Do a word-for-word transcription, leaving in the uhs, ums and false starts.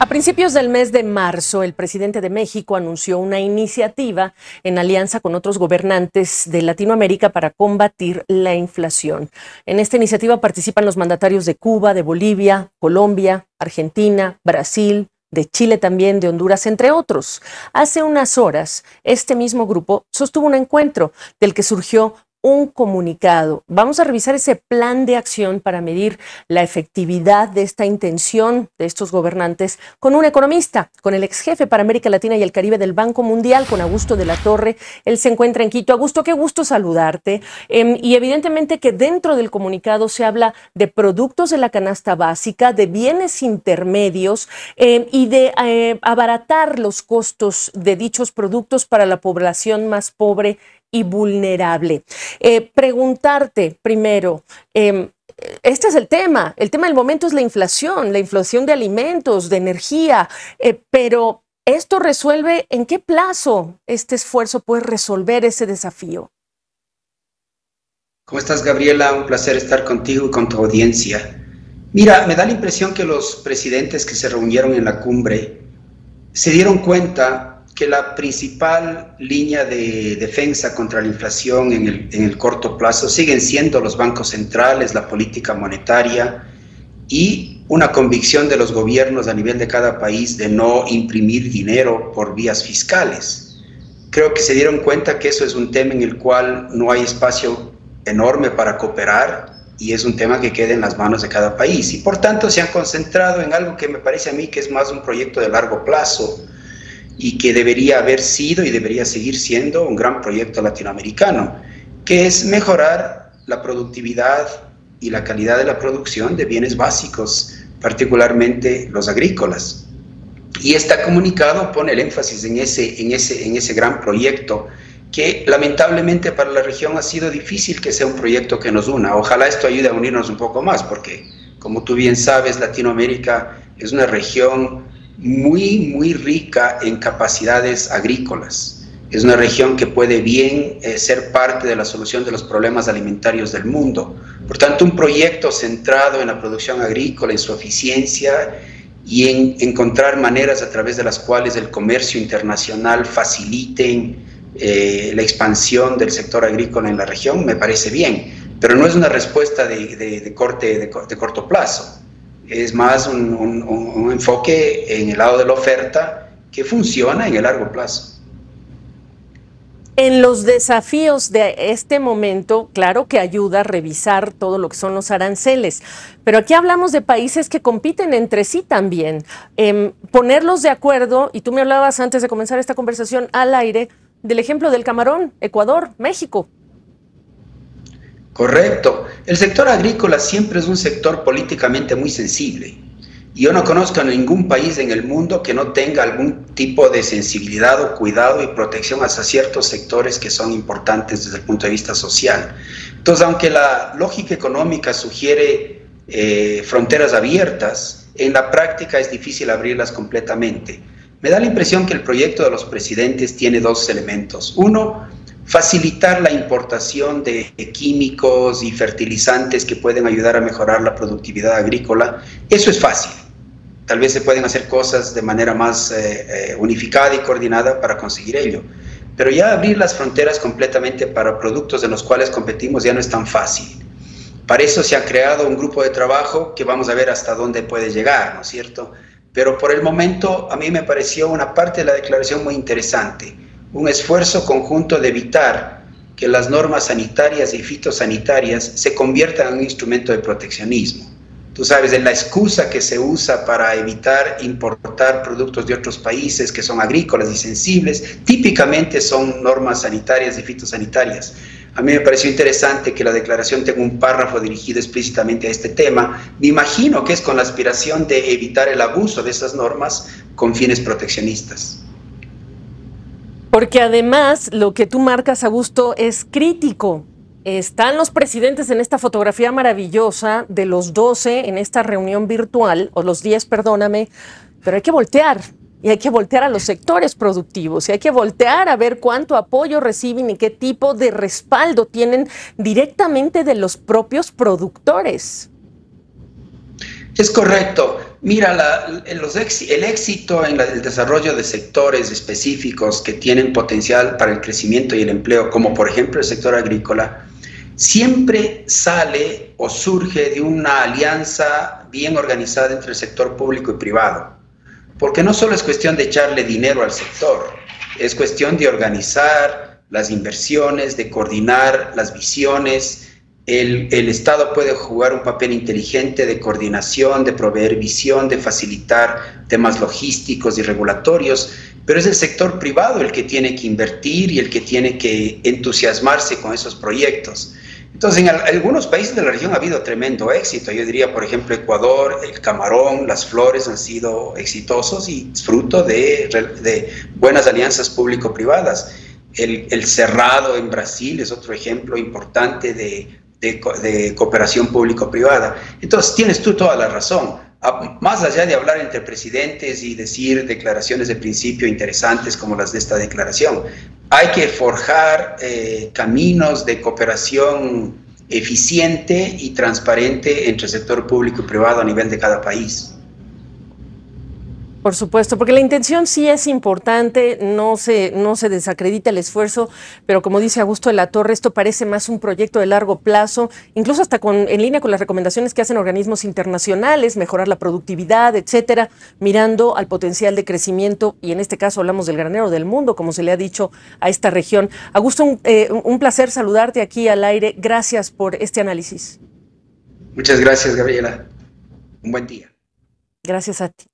A principios del mes de marzo, el presidente de México anunció una iniciativa en alianza con otros gobernantes de Latinoamérica para combatir la inflación. En esta iniciativa participan los mandatarios de Cuba, de Bolivia, Colombia, Argentina, Brasil, de Chile también, de Honduras, entre otros. Hace unas horas, este mismo grupo sostuvo un encuentro del que surgió un comunicado. Vamos a revisar ese plan de acción para medir la efectividad de esta intención de estos gobernantes con un economista, con el ex jefe para América Latina y el Caribe del Banco Mundial, con Augusto de la Torre. Él se encuentra en Quito. Augusto, qué gusto saludarte. Eh, y evidentemente que dentro del comunicado se habla de productos de la canasta básica, de bienes intermedios eh, y de eh, abaratar los costos de dichos productos para la población más pobre y vulnerable. Eh, preguntarte primero, eh, este es el tema, el tema del momento es la inflación, la inflación de alimentos, de energía, eh, pero ¿esto resuelve en qué plazo este esfuerzo puede resolver ese desafío? ¿Cómo estás, Gabriela? Un placer estar contigo y con tu audiencia. Mira, me da la impresión que los presidentes que se reunieron en la cumbre se dieron cuenta que la principal línea de defensa contra la inflación en el, en el corto plazo siguen siendo los bancos centrales, la política monetaria y una convicción de los gobiernos a nivel de cada país de no imprimir dinero por vías fiscales. Creo que se dieron cuenta que eso es un tema en el cual no hay espacio enorme para cooperar y es un tema que queda en las manos de cada país. Y por tanto se han concentrado en algo que me parece a mí que es más un proyecto de largo plazo y que debería haber sido y debería seguir siendo un gran proyecto latinoamericano, que es mejorar la productividad y la calidad de la producción de bienes básicos, particularmente los agrícolas. Y este comunicado pone el énfasis en ese, en ese, en ese gran proyecto, que lamentablemente para la región ha sido difícil que sea un proyecto que nos una. Ojalá esto ayude a unirnos un poco más, porque como tú bien sabes, Latinoamérica es una región muy, muy rica en capacidades agrícolas. Es una región que puede bien eh, ser parte de la solución de los problemas alimentarios del mundo. Por tanto, un proyecto centrado en la producción agrícola, en su eficiencia y en encontrar maneras a través de las cuales el comercio internacional faciliten eh, la expansión del sector agrícola en la región, me parece bien, pero no es una respuesta de, de, de, corte, de, de corto plazo. Es más un, un, un enfoque en el lado de la oferta que funciona en el largo plazo. En los desafíos de este momento, claro que ayuda a revisar todo lo que son los aranceles, pero aquí hablamos de países que compiten entre sí también. Eh, ponerlos de acuerdo, y tú me hablabas antes de comenzar esta conversación al aire, del ejemplo del camarón, Ecuador, México. Correcto. El sector agrícola siempre es un sector políticamente muy sensible. Yo no conozco a ningún país en el mundo que no tenga algún tipo de sensibilidad o cuidado y protección hacia ciertos sectores que son importantes desde el punto de vista social. Entonces, aunque la lógica económica sugiere eh, fronteras abiertas, en la práctica es difícil abrirlas completamente. Me da la impresión que el proyecto de los presidentes tiene dos elementos. Uno, facilitar la importación de químicos y fertilizantes que pueden ayudar a mejorar la productividad agrícola. Eso es fácil. Tal vez se pueden hacer cosas de manera más eh, unificada y coordinada para conseguir ello. Pero ya abrir las fronteras completamente para productos en los cuales competimos ya no es tan fácil. Para eso se ha creado un grupo de trabajo que vamos a ver hasta dónde puede llegar, ¿no es cierto? Pero por el momento a mí me pareció una parte de la declaración muy interesante. Un esfuerzo conjunto de evitar que las normas sanitarias y fitosanitarias se conviertan en un instrumento de proteccionismo. Tú sabes, en la excusa que se usa para evitar importar productos de otros países que son agrícolas y sensibles, típicamente son normas sanitarias y fitosanitarias. A mí me pareció interesante que la declaración tenga un párrafo dirigido explícitamente a este tema. Me imagino que es con la aspiración de evitar el abuso de esas normas con fines proteccionistas. Porque además lo que tú marcas, Augusto, es crítico. Están los presidentes en esta fotografía maravillosa de los doce en esta reunión virtual, o los diez, perdóname, pero hay que voltear. Y hay que voltear a los sectores productivos, y hay que voltear a ver cuánto apoyo reciben y qué tipo de respaldo tienen directamente de los propios productores. Es correcto. Mira, la, los ex, el éxito en la, el desarrollo de sectores específicos que tienen potencial para el crecimiento y el empleo, como por ejemplo el sector agrícola, siempre sale o surge de una alianza bien organizada entre el sector público y privado. Porque no solo es cuestión de echarle dinero al sector, es cuestión de organizar las inversiones, de coordinar las visiones. El, el Estado puede jugar un papel inteligente de coordinación, de proveer visión, de facilitar temas logísticos y regulatorios, pero es el sector privado el que tiene que invertir y el que tiene que entusiasmarse con esos proyectos. Entonces, en algunos países de la región ha habido tremendo éxito. Yo diría, por ejemplo, Ecuador, el camarón, las flores han sido exitosos y fruto de, de buenas alianzas público-privadas. El, el cerrado en Brasil es otro ejemplo importante de De, de cooperación público-privada. Entonces, tienes tú toda la razón. Más allá de hablar entre presidentes y decir declaraciones de principio interesantes como las de esta declaración, hay que forjar eh, caminos de cooperación eficiente y transparente entre el sector público y privado a nivel de cada país. Por supuesto, porque la intención sí es importante, no se, no se desacredita el esfuerzo, pero como dice Augusto de la Torre, esto parece más un proyecto de largo plazo, incluso hasta con, en línea con las recomendaciones que hacen organismos internacionales, mejorar la productividad, etcétera, mirando al potencial de crecimiento, y en este caso hablamos del granero del mundo, como se le ha dicho a esta región. Augusto, un, eh, un placer saludarte aquí al aire. Gracias por este análisis. Muchas gracias, Gabriela. Un buen día. Gracias a ti.